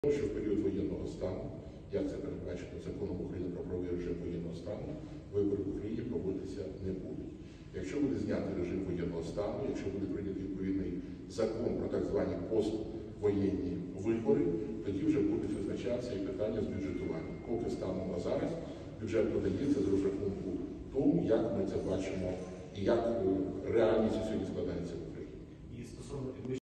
Що в період воєнного стану, як це передбачено законом України про правовий режим воєнного стану, вибори в Україні проводитися не будуть. Якщо буде знятий режим воєнного стану, якщо буде прийнятий відповідний закон про так звані поствоєнні вибори, тоді вже будуть визначатися і питання з бюджетуванням. Поки станом на зараз бюджет подається з розрахунку тому, як ми це бачимо і як реальність сьогодні складається в Україні. І стосовно